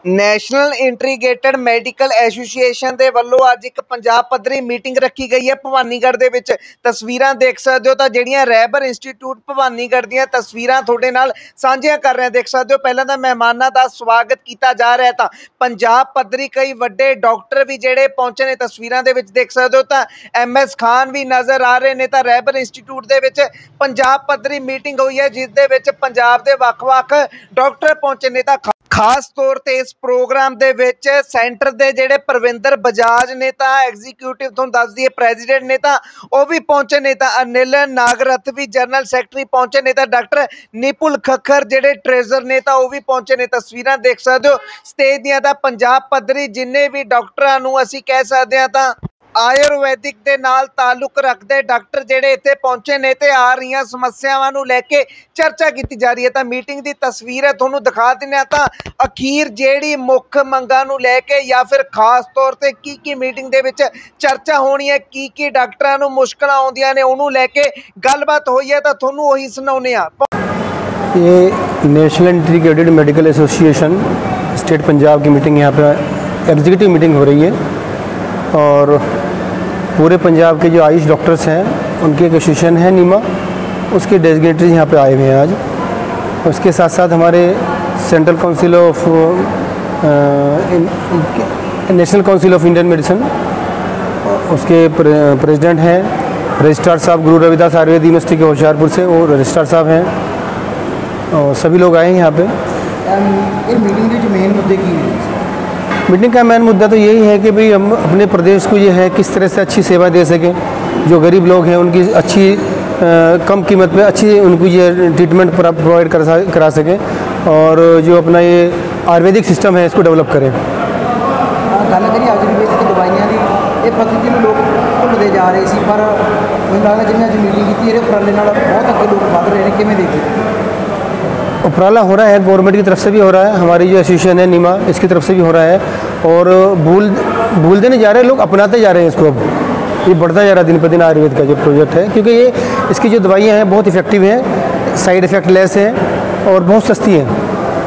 National integrated medical association ਦੇ ਵੱਲੋਂ ਅੱਜ ਇੱਕ ਪੰਜਾਬ ਪੱਧਰੀ ਮੀਟਿੰਗ ਰੱਖੀ ਗਈ ਹੈ ਭਵਾਨੀਗੜ੍ਹ ਦੇ ਵਿੱਚ। ਤਸਵੀਰਾਂ ਦੇਖ ਸਕਦੇ ਹੋ ਤਾਂ ਜਿਹੜੀਆਂ ਰਹਿਬਰ ਇੰਸਟੀਚਿਊਟ ਭਵਾਨੀਗੜ੍ਹ ਦੀਆਂ ਤਸਵੀਰਾਂ ਤੁਹਾਡੇ ਨਾਲ ਸਾਂਝੀਆਂ ਕਰ ਰਹੇ ਹਾਂ। ਦੇਖ ਸਕਦੇ ਹੋ ਪਹਿਲਾਂ ਤਾਂ ਮਹਿਮਾਨਾਂ ਦਾ ਸਵਾਗਤ ਕੀਤਾ ਜਾ ਰਿਹਾ, ਤਾਂ ਪੰਜਾਬ ਪੱਧਰੀ ਕਈ ਵੱਡੇ ਡਾਕਟਰ ਵੀ ਜਿਹੜੇ ਪਹੁੰਚੇ ਨੇ। ਤਸਵੀਰਾਂ ਦੇ ਵਿੱਚ ਦੇਖ ਸਕਦੇ ਹੋ ਤਾਂ MS ਖਾਨ ਵੀ ਨਜ਼ਰ ਆ ਰਹੇ ਨੇ। ਤਾਂ ਰਹਿਬਰ ਇੰਸਟੀਚਿਊਟ ਦੇ ਵਿੱਚ ਪੰਜਾਬ ਪੱਧਰੀ ਮੀਟਿੰਗ ਹੋਈ ਹੈ ਜਿਸ ਦੇ ਵਿੱਚ ਪੰਜਾਬ ਦੇ ਵੱਖ-ਵੱਖ ਡਾਕਟਰ ਪਹੁੰਚੇ ਨੇ। ਤਾਂ ਖਾਸ तौर ਤੇ इस प्रोग्राम दे विच सेंटर दे जेडे परविंदर बजाज ने तां एग्जीक्यूटिव तुहानूं दस दिए प्रेजिडेंट ने तां ओह भी पहुंचे ने, तां अनिल नागरथ भी जनरल सैकटरी पहुंचे ने, तां डॉक्टर निपुल खक्खर जेडे ट्रेजर ने तां ओह भी पहुंचे ने। तस्वीरां देख सकते हो स्टेज दियां तां पंजाब पद्धरी जिन्ने भी डॉक्टरां नूं असीं कह सकदे हां तां आयुर्वैदिक दे नाल ताल्लुक रखते डॉक्टर जेडे इत्थे पहुंचे ने ते आ रही समस्यावां नूं लैके चर्चा की जा रही है। तां मीटिंग की तस्वीर है तुहानूं दिखा दिंदे हां। तां अखीर जेड़ी मुख मंगां नूं लैके या फिर खास तौर ते की मीटिंग दे विच चर्चा होनी है, की डॉक्टरां नूं मुश्किलां आउंदियां ने उहनूं लैके गलबात होई है, तां तुहानूं ओही सुणाउने आ। ये national integrated medical association state Punjab की मीटिंग यहाँ पे एग्जीक्यूटिव मीटिंग हो रही है और पूरे पंजाब के जो आयुष डॉक्टर्स हैं उनकी एक एसोसिएशन है नीमा, उसके डेजिग्नेटरीज यहाँ पे आए हुए हैं आज। उसके साथ साथ हमारे central council of national council of Indian medicine उसके प्रेसिडेंट हैं रजिस्ट्रार साहब गुरु रविदास आयुर्वेद यूनिवर्सिटी के होशियारपुर से, वो रजिस्ट्रार साहब हैं और सभी लोग आए हैं यहाँ पे। मीटिंग के मेन मुद्दे की है? मीटिंग का मेन मुद्दा तो यही है कि भाई हम अपने प्रदेश को ये है किस तरह से अच्छी सेवा दे सकें, जो गरीब लोग हैं उनकी अच्छी कम कीमत पे अच्छी उनको ये ट्रीटमेंट प्रोवाइड करा सकें और जो अपना ये आयुर्वेदिक सिस्टम है इसको डेवलप करें। गल करिए आयुर्वेदिक दवाइयां की ये पद्धति लोग भुलते जा रहे सी, पर मैनूं लगदा जिवें अज मीटिंग की उपराले नाल बहुत अगे लोग वध रहे हैं, किवें देखते? उपराला हो रहा है, गवर्नमेंट की तरफ से भी हो रहा है, हमारी जो एसोसिएशन है नीमा इसकी तरफ से भी हो रहा है और भूलते नहीं जा रहे लोग, अपनाते जा रहे हैं इसको। अब ये बढ़ता जा रहा है दिन पर दिन आयुर्वेद का जो प्रोजेक्ट है, क्योंकि ये इसकी जो दवाइयाँ हैं बहुत इफेक्टिव हैं, साइड इफ़ेक्ट लेस हैं और बहुत सस्ती हैं।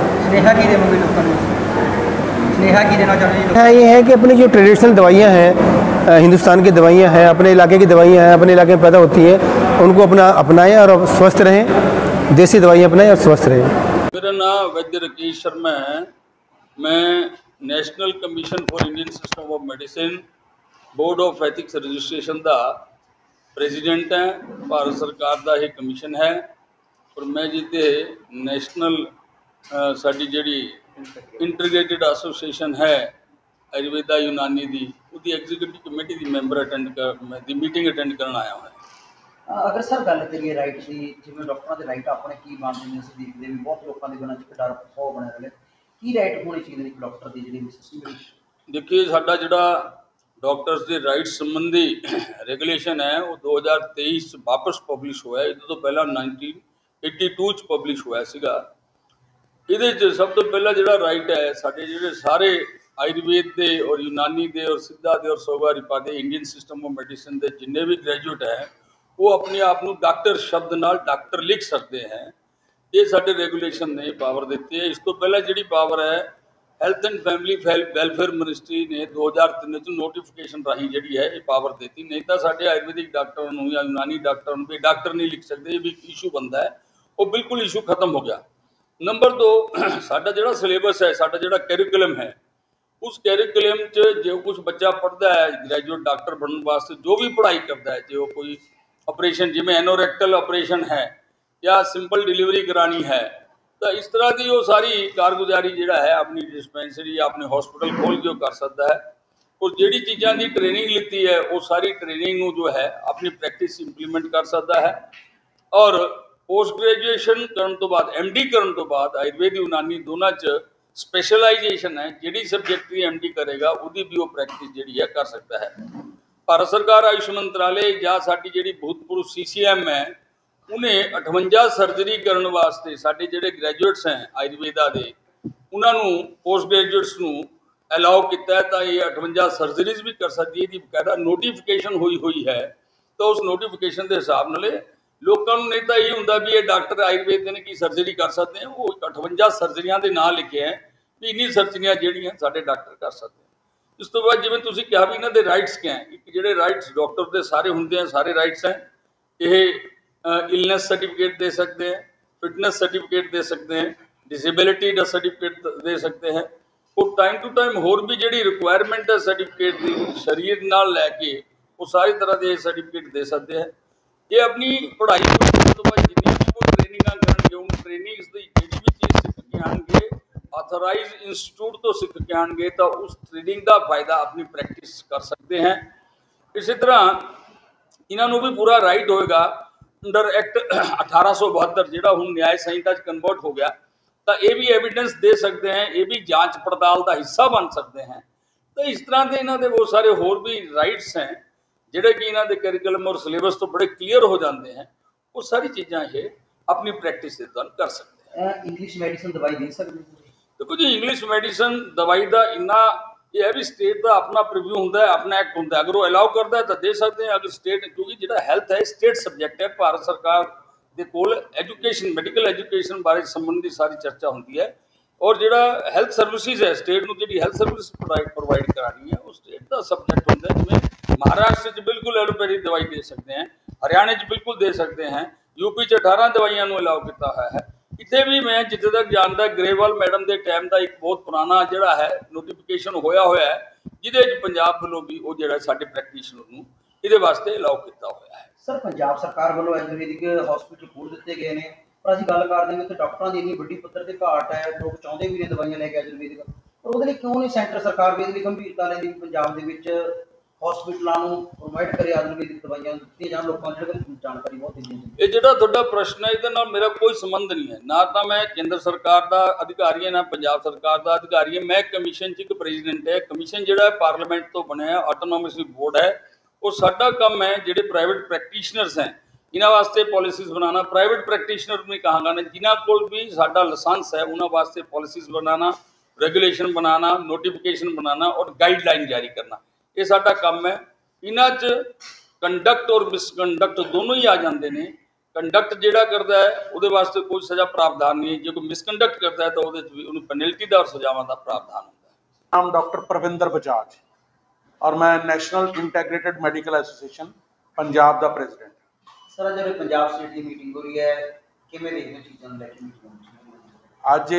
हाँ, ये है कि अपनी जो ट्रेडिशनल दवाइयाँ हैं, हिंदुस्तान की दवाइयाँ हैं, अपने इलाके की दवाइयाँ हैं, अपने इलाके में पैदा होती हैं, उनको अपनाएं और स्वस्थ रहें, देसी दवाइयाँ अपनाएं और स्वस्थ रहें। मेरा नाम वैद्य राकेश शर्मा है। मैं national commission for Indian system of medicine board of ethics registration का प्रेजिडेंट है। भारत सरकार का यह कमीशन है और मैं जिते नैशनल साड़ी जी इंटीग्रेटेड एसोसीएशन है आयुर्वेदा यूनानी की उसकी एग्जीक्यूटिव कमेटी की मैंबर मीटिंग अटेंड करना आया हूँ। अगर सर गल करिए राइट की, जिवें डॉक्टरों के राइट अपने की बनते हैं, असीं देखते भी बहुत लोगों के मन च डर खौफ बने रहे, की राइट होनी चाहिए एक डॉक्टर की जी सिस्टम? देखिए साडा जिहड़ा डॉक्टर्स के राइट संबंधी रेगूलेशन है वो 2023 वापस पब्लिश हुआ है। इस तो पहला 1982 पब्लिश हुआ सीगा। इहदे सब तो पहला जिहड़ा राइट है साडे जिहड़े सारे आयुर्वेद के और यूनानी के और सिद्धा के और सोगा रिपा के इंडियन सिस्टम ऑफ मेडिसिन के जिन्ने भी ग्रेजुएट है वो अपने आप को डॉक्टर शब्द नाल डॉक्टर लिख सकते हैं। ये साडे रेगूलेशन ने पावर दी है। इस तो पहला जी पावर है health and family welfare ministry ने 2003 नोटिफिकेशन राही जी है ये पावर दी, नहीं तो साडे आयुर्वेदिक डॉक्टरों या यूनानी डॉक्टरों भी डॉक्टर नहीं लिख सकते, ये भी इशू बनता है, वो बिल्कुल इशू खत्म हो गया। नंबर 2 साडा जिहड़ा सिलेबस है, साडा जिहड़ा कैरिकुलम है, उस कैरिकुलम जो कुछ बच्चा पढ़ता है ग्रैजुएट डॉक्टर बनने वास्ते जो भी पढ़ाई करता है, जो कोई ऑपरेशन जिमें एनोरेक्टल ऑपरेशन है या सिंपल डिलीवरी करानी है, तो इस तरह की वो सारी कारगुजारी जिहड़ा है अपनी डिस्पेंसरी या अपने हॉस्पिटल खोल के कर सकता है और जिहड़ी चीज़ों की ट्रेनिंग लीती है वो सारी ट्रेनिंग जो है अपनी प्रैक्टिस इंप्लीमेंट कर सकता है और पोस्ट ग्रेजुएशन करने तो बाद MD करने तो बाद आयुर्वेद यूनानी दोनों च स्पेशलाइजेशन है, जिहड़ी सब्जेक्ट की MD करेगा उसकी भी वो प्रैक्टिस जिहड़ी है कर सकता है। भारत सरकार आयुष मंत्रालय या साडी जिहड़ी भूतपूर्व CCM है उन्हें 58 सर्जरी करने वास्ते साडे जिहड़े ग्रैजुएट्स हैं आयुर्वेदा के उन्होंने पोस्ट ग्रेजुएट्स को अलाउ किया, तो ये 58 सर्जरीज भी कर सकती है। बकायदा नोटिफिकेशन हुई है, तो उस नोटिफिकेशन के हिसाब नाल लोगों नहीं तो यही होंगे भी ये डॉक्टर आयुर्वेद ने की सर्जरी कर सकते हैं, वो 58 सर्जरियां के नाम लिखे हैं ਵੀ ਇੰਨੀ ਸਰਜਰੀਆਂ ਜਿਹੜੀਆਂ ਸਾਡੇ ਡਾਕਟਰ ਕਰ ਸਕਦੇ हैं। ਇਸ ਤੋਂ ਬਾਅਦ ਜਿਵੇਂ ਤੁਸੀਂ ਕਿਹਾ ਵੀ ਇਹਨਾਂ ਦੇ ਰਾਈਟਸ ਕੀ ਹੈ, ਇੱਕ ਜਿਹੜੇ ਰਾਈਟਸ ਡਾਕਟਰ ਦੇ ਸਾਰੇ ਹੁੰਦੇ ਆ, ਸਾਰੇ ਰਾਈਟਸ ਹੈ। ਇਹ ਇਲਨੈਸ सर्टिफिकेट दे सकते हैं, फिटनेस सर्टिफिकेट दे सकते हैं, डिसेबिलिटी का सर्टिफिकेट दे सकते हैं, और टाइम टू टाइम होर भी जी रिक्वायरमेंट है सर्टिफिकेट की शरीर नाल लैके वो सारी तरह के सर्टिफिकेट दे सकते हैं। ये अपनी पढ़ाई तो बाद जिन्नी भी कोई ट्रेनिंग करेंगे उन ट्रेनिंग की जी भी चीज़ सीख के आएंगे, ऑथोराइज इंस्टीट्यूट तो सीख के आएंगे, तो उस ट्रेनिंग का फायदा अपनी प्रैक्टिस कर सकते हैं। इसी तरह इन्हों भी पूरा राइट होएगा अंडर एक्ट 1872 ਜਿਹੜਾ ਹੁਣ ਨਿਆय संहिता कन्वर्ट हो गया, तो ये भी एविडेंस दे सकते हैं, ये भी जांच पड़ताल का हिस्सा बन सकते हैं। तो इस तरह के इन्हों के बहुत सारे होर भी राइट्स हैं जोड़े कि इन्हों के करिकुलम और सिलेबस तो बड़े क्लीयर हो जाते हैं। वो सारी चीज़ां ये अपनी प्रैक्टिस के दौरान कर सकते हैं। इंग्लिश मेडिसिन दवाई दे सकते हैं? देखो जी, इंग्लिश मेडिसिन दवाई का इन्ना ये है भी स्टेट का अपना प्रिव्यू होंगे, अपना एक्ट होंगे, अगर वो अलाउ करता है तो दे सकते हैं। अगर स्टेट, क्योंकि जो हैल्थ है स्टेट सब्जैक्ट है, भारत सरकार के कोल एजुकेशन मैडिकल एजुकेशन बारे संबंधी सारी चर्चा होती है, और जो हैल्थ सर्विसेज है स्टेट को जी हैल्थ सर्विस प्रोवाइड करानी है वो स्टेट का सब्जैक्ट होंगे। जिमें महाराष्ट्र बिल्कुल एलोपैथिक दवाई दे सकते हैं, हरियाणा बिल्कुल दे सकते हैं, यूपी 18 दवाइयां अलाउ किया हुआ है। इतने भी मैं जितने तक जानता ग्रेवाल मैडम के टाइम का एक बहुत पुराना जोड़ा है नोटिफिकेशन होया हुआ है, जिदे पंजाब वालों भी वो जो साडे प्रैक्टिशनर ये वास्ते अलाउ किया हुआ है। सर पंजाब सरकार वालों आयुर्वेदिक हॉस्पिटल खोल दिए गए हैं, पर असीं गल करते हैं कि डॉक्टरों की इन्नी वड्डी पद्धर ते घाट है, लोग चाहते भी ने दवाइयां लैके आयुर्वेदिक, पर वो क्यों नहीं सेंटर सरकार भी इसलिए गंभीरता लैंदी पंजाब के हॉस्पिटलों को प्रोवाइड करे आयुर्वेदिक दवाइयां दित्तियां जाण, लोगों को जानकारी बहुत दी। ये जो तुहाडा प्रश्न है ये मेरा कोई संबंध नहीं है, ना तो मैं केंद्र सरकार का अधिकारी है ना पंजाब सरकार का अधिकारी है। मैं कमीशन च एक प्रेजिडेंट है, कमीशन जो है पार्लीमेंट तो बनया ऑटोनोमस बोर्ड है, और साडा काम है जो प्राइवेट प्रैक्टिशनर्स हैं इन्होंने वास्ते पॉलिसीज़ बनाना। प्राइवेट प्रैक्टिशनर भी कहांगा ने जिन्हों को भी साडा लाइसेंस है उन्होंने वास्ते पॉलिसीज़ बनाना, रेगुलेशन बनाना, नोटिफिकेशन बनाना और गाइडलाइन जारी करना, ये साडा काम है। इन्हां च कंडक्ट और मिसकंडक्ट दोनों ही आ जाते हैं। कंडक्ट जोड़ा करता है वो वास्ते कोई सज़ा प्रावधान नहीं है, जो कोई मिसकंडक्ट करता है तो वो पेनल्टी का और सजावां का प्रावधान होता है। नाम डॉक्टर प्रविंदर बजाज और मैं national integrated medical association Punjab का प्रेजिडेंट। सर जो पंजाब स्टेट की मीटिंग हो रही है किवें देखदे चीज़ां नूं लैके मीटिंग अज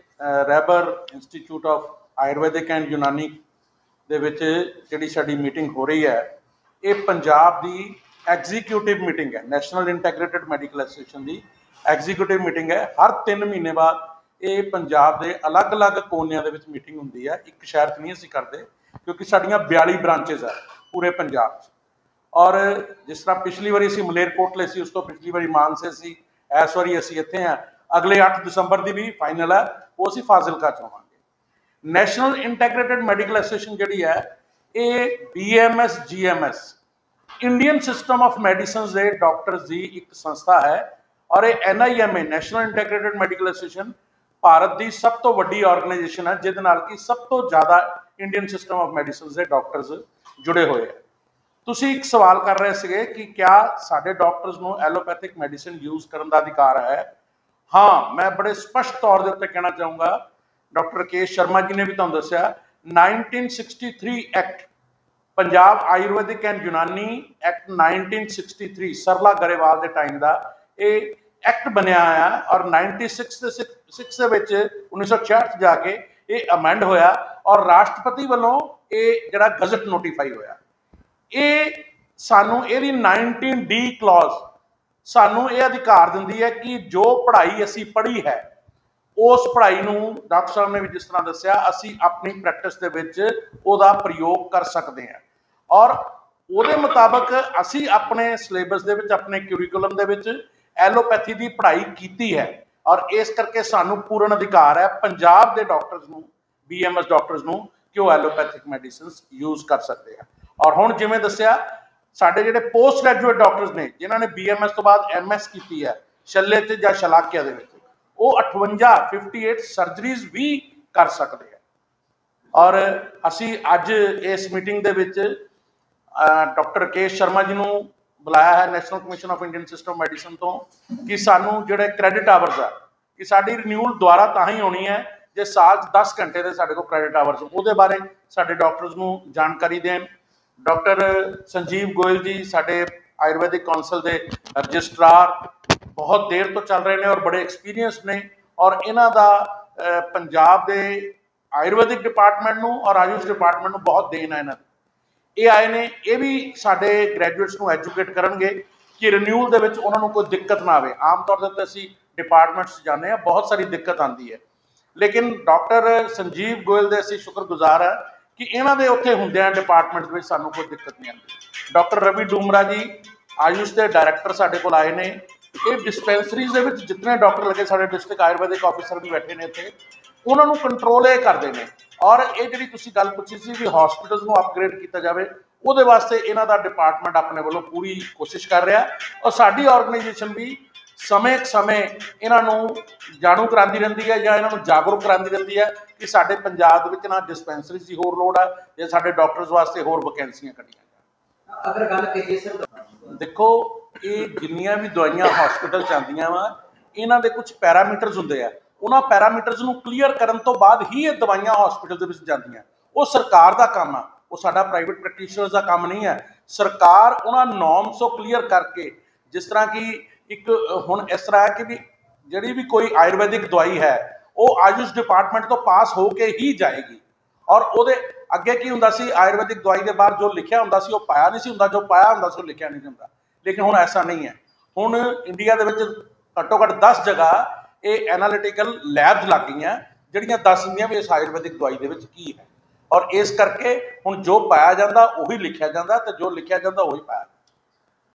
रैबर institute of Ayurvedic and Unani दे विच जिहड़ी साडी मीटिंग हो रही है, ये पंजाब की एग्जीक्यूटिव मीटिंग है, नैशनल इंटैग्रेटेड मेडिकल एसोसिएशन की एग्जीक्यूटिव मीटिंग है। हर 3 महीने बाद ये पंजाब के अलग अलग कोनियां दे विच मीटिंग होंदी है, एक शहर नहीं असीं करते क्योंकि साड़ियाँ 42 ब्रांचेज है पूरे पंजाब। और जिस तरह पिछली बारी असीं मलेरकोटले सी, उस तो पिछली बारी मानसे सी, इस बारी असीं इत्थे हैं। अगले 8 दिसंबर की भी फाइनल है, वो असीं फाजिलका च होवांगे। नैशनल इंटैग्रेटेड मेडिकल एसोसिएशन जिहड़ी है ये BMS GMS Indian system of medicine के डॉक्टर्स की एक संस्था है, और ये NIMA national integrated medical association Bharat की सब तो वड्डी ऑर्गेनाइजेशन है, जिहदे नाल कि सब तो ज़्यादा इंडियन सिस्टम ऑफ मेडिसिन के डॉक्टर्स जुड़े हुए हैं। तुसीं एक सवाल कर रहे थे कि क्या साडे डॉक्टर्स को एलोपैथिक मेडिसिन यूज़ करने का अधिकार है? हाँ, मैं बड़े स्पष्ट तौर के उत्ते कहना चाहूँगा, डॉक्टर के शर्मा जी ने भी तुहानूं दस्सिया 1963 act Punjab Ayurvedic and Unani act 1963 Sarla Grewal के टाइम का ये एक्ट बनया आया, और 1966 जाके ये अमेंड होया और राष्ट्रपति वालों ये जड़ा गजट नोटिफाई होया। ये सानू ये 19D क्लॉज सानू ये अधिकार दिंदी है कि जो पढ़ाई असी पढ़ी है उस पढ़ाई नूं डॉक्टर साहब ने भी जिस तरह दस्सिया असी अपनी प्रैक्टिस दे विच उहदा प्रयोग कर सकते हैं, और उहदे मुताबक असी अपने सिलेबस दे विच अपने क्यूरिकुलम दे विच एलोपैथी की पढ़ाई की है, और इस करके सानू पूर्ण अधिकार है पंजाब के डॉक्टर्स नूं BMS डॉक्टर्स नूं कि वो एलोपैथिक मेडिसिन यूज़ कर सकते हैं। और हुण जिवें दस्सिया साडे जिहड़े पोस्ट ग्रैजुएट डॉक्टर्स ने जिन्होंने BMS तो बाद MS की है शल्य ते जां शलाकिया दे विच, वो 58 सर्जरीज भी कर सकते हैं। और असी अज इस मीटिंग दे विच डॉक्टर के शर्मा जी नूं बुलाया है national commission of Indian system of medicine तो, कि सानू जिहड़े क्रेडिट आवर्स है कि साडी रिन्यूअल दोबारा तां ही होनी है ਜੇ ਸਾਲ 'ਚ 10 ਘੰਟੇ ਦੇ ਸਾਡੇ ਕੋਲ ਕ੍ਰੈਡਿਟ ਆਵਰਸ ਉਹਦੇ ਬਾਰੇ ਸਾਡੇ ਡਾਕਟਰਸ ਨੂੰ ਜਾਣਕਾਰੀ ਦੇਣ। ਡਾਕਟਰ ਸੰਜੀਵ ਗੋਇਲ ਜੀ ਸਾਡੇ ਆਯੁਰਵੈਦਿਕ ਕੌਂਸਲ ਦੇ ਰਜਿਸਟਰਾਰ ਬਹੁਤ ਦੇਰ ਤੋਂ ਚੱਲ ਰਹੇ ਨੇ ਔਰ ਬੜੇ ਐਕਸਪੀਰੀਅੰਸ ਨੇ, ਔਰ ਇਹਨਾਂ ਦਾ ਪੰਜਾਬ ਦੇ ਆਯੁਰਵੈਦਿਕ ਡਿਪਾਰਟਮੈਂਟ ਨੂੰ ਔਰ ਆਯੁਸ਼ ਡਿਪਾਰਟਮੈਂਟ ਨੂੰ ਬਹੁਤ ਦੇਣ ਹੈ ਇਹਨਾਂ ਦੀ। ਇਹ ਆਏ ਨੇ, ਇਹ ਵੀ ਸਾਡੇ ਗ੍ਰੈਜੂਏਟਸ ਨੂੰ ਐਜੂਕੇਟ ਕਰਨਗੇ ਕਿ ਰਿਨਿਊਅਲ ਦੇ ਵਿੱਚ ਉਹਨਾਂ ਨੂੰ ਕੋਈ ਦਿੱਕਤ ਨਾ ਆਵੇ। ਆਮ ਤੌਰ 'ਤੇ ਅਸੀਂ ਡਿਪਾਰਟਮੈਂਟਸ ਜਾਂਦੇ ਹਾਂ, ਬਹੁਤ ਸਾਰੀ ਦਿੱਕਤ ਆਉਂਦੀ ਹੈ, ਲੇਕਿਨ ਡਾਕਟਰ ਸੰਜੀਵ ਗੋਇਲ ਦੇ ਅਸੀਂ ਸ਼ੁਕਰਗੁਜ਼ਾਰ ਹਾਂ ਕਿ ਇਹਨਾਂ ਦੇ ਉੱਥੇ ਹੁੰਦਿਆਂ ਡਿਪਾਰਟਮੈਂਟ ਵਿੱਚ ਸਾਨੂੰ ਕੋਈ ਦਿੱਕਤ ਨਹੀਂ ਆਉਂਦੀ। ਡਾਕਟਰ ਰਵੀ ਡੂਮਰਾ ਜੀ ਆਯੁਸ਼ ਦੇ ਡਾਇਰੈਕਟਰ ਸਾਡੇ ਕੋਲ ਆਏ ਨੇ। ਇਹ ਡਿਸਪੈਂਸਰੀਜ਼ ਦੇ ਵਿੱਚ ਜਿਤਨੇ ਡਾਕਟਰ ਲੱਗੇ, ਸਾਡੇ ਡਿਸਟ੍ਰਿਕਟ ਆਯੁਰਵੈਦਿਕ ਆਫਿਸਰ ਵੀ ਬੈਠੇ ਨੇ ਇੱਥੇ, ਉਹਨਾਂ ਨੂੰ ਕੰਟਰੋਲ ਇਹ ਕਰਦੇ ਨੇ। ਔਰ ਇਹ ਜਿਹੜੀ ਤੁਸੀਂ ਗੱਲ ਪੁੱਛੀ ਸੀ ਵੀ ਹਸਪੀਟਲਸ ਨੂੰ ਅਪਗ੍ਰੇਡ ਕੀਤਾ ਜਾਵੇ, ਉਹਦੇ ਵਾਸਤੇ ਇਹਨਾਂ ਦਾ ਡਿਪਾਰਟਮੈਂਟ ਆਪਣੇ ਵੱਲੋਂ ਪੂਰੀ ਕੋਸ਼ਿਸ਼ ਕਰ ਰਿਹਾ, ਔਰ ਸਾਡੀ ਆਰਗੇਨਾਈਜੇਸ਼ਨ ਵੀ ਸਮੇਂ ਇਹਨਾਂ ਨੂੰ ਜਾਣੂ ਕਰਾਉਂਦੀ ਰਹਿੰਦੀ ਹੈ ਜਾਂ ਇਹਨਾਂ ਨੂੰ ਜਾਗਰੂਕ ਕਰਾਉਂਦੀ ਰਹਿੰਦੀ ਹੈ ਕਿ ਸਾਡੇ ਪੰਜਾਬ ਦੇ ਵਿੱਚ ਨਾ ਡਿਸਪੈਂਸਰੀਜ਼ ਦੀ ਹੋਰ ਲੋੜ ਹੈ ਜਾਂ ਸਾਡੇ ਡਾਕਟਰਸ ਵਾਸਤੇ ਹੋਰ ਵੈਕੈਂਸੀਆਂ ਕੱਢੀਆਂ ਜਾਣ। ਅਗਰ ਗੱਲ ਕਰੀਏ ਸਰ, ਦੇਖੋ ਇਹ ਜਿੰਨੀਆਂ ਵੀ ਦਵਾਈਆਂ ਹਸਪੀਟਲ 'ਚ ਆਉਂਦੀਆਂ ਵਾ, ਇਹਨਾਂ ਦੇ ਕੁਝ ਪੈਰਾਮੀਟਰਸ ਹੁੰਦੇ ਆ, ਉਹਨਾਂ ਪੈਰਾਮੀਟਰਸ ਨੂੰ ਕਲੀਅਰ ਕਰਨ ਤੋਂ ਬਾਅਦ ਹੀ ਇਹ ਦਵਾਈਆਂ ਹਸਪੀਟਲ ਦੇ ਵਿੱਚ ਜਾਂਦੀਆਂ। ਉਹ ਸਰਕਾਰ ਦਾ ਕੰਮ ਆ, ਉਹ ਸਾਡਾ ਪ੍ਰਾਈਵੇਟ ਪ੍ਰੈਕਟੀਸ਼ਨਰਸ ਦਾ ਕੰਮ ਨਹੀਂ ਹੈ। ਸਰਕਾਰ ਉਹਨਾਂ ਨੋਰਮਸ ਤੋਂ ਕਲੀਅਰ ਕਰਕੇ, ਜਿਸ ਤਰ੍ਹਾਂ ਕਿ ਇੱਕ ਹੁਣ ਇਸ ਤਰ੍ਹਾਂ ਹੈ ਕਿ ਵੀ ਜਿਹੜੀ ਵੀ ਕੋਈ ਆਯੁਰਵੈਦਿਕ ਦਵਾਈ ਹੈ ਉਹ ਆਯੁਸ਼ ਡਿਪਾਰਟਮੈਂਟ ਤੋਂ ਪਾਸ ਹੋ ਕੇ ਹੀ ਜਾਏਗੀ। ਔਰ ਉਹਦੇ ਅੱਗੇ ਕੀ ਹੁੰਦਾ ਸੀ, ਆਯੁਰਵੈਦਿਕ ਦਵਾਈ ਦੇ ਬਾਹਰ ਜੋ ਲਿਖਿਆ ਹੁੰਦਾ ਸੀ ਉਹ ਪਾਇਆ ਨਹੀਂ ਸੀ ਹੁੰਦਾ, ਜੋ ਪਾਇਆ ਹੁੰਦਾ ਸੀ ਉਹ ਲਿਖਿਆ ਨਹੀਂ ਹੁੰਦਾ। ਲੇਕਿਨ ਹੁਣ ਐਸਾ ਨਹੀਂ ਹੈ। ਹੁਣ ਇੰਡੀਆ ਦੇ ਵਿੱਚ ਘੱਟੋ ਘੱਟ 10 ਜਗ੍ਹਾ ਇਹ ਐਨਾਲਿਟੀਕਲ ਲੈਬਸ ਲੱਗ ਗਈਆਂ ਜਿਹੜੀਆਂ ਦੱਸ ਦਿੰਦੀਆਂ ਵੀ ਇਸ ਆਯੁਰਵੈਦਿਕ ਦਵਾਈ ਦੇ ਵਿੱਚ ਕੀ ਹੈ, ਔਰ ਇਸ ਕਰਕੇ ਹੁਣ ਜੋ ਪਾਇਆ ਜਾਂਦਾ ਉਹੀ ਲਿਖਿਆ ਜਾਂਦਾ ਤੇ ਜੋ ਲਿਖਿਆ ਜਾਂਦਾ ਉਹੀ ਪਾਇਆ।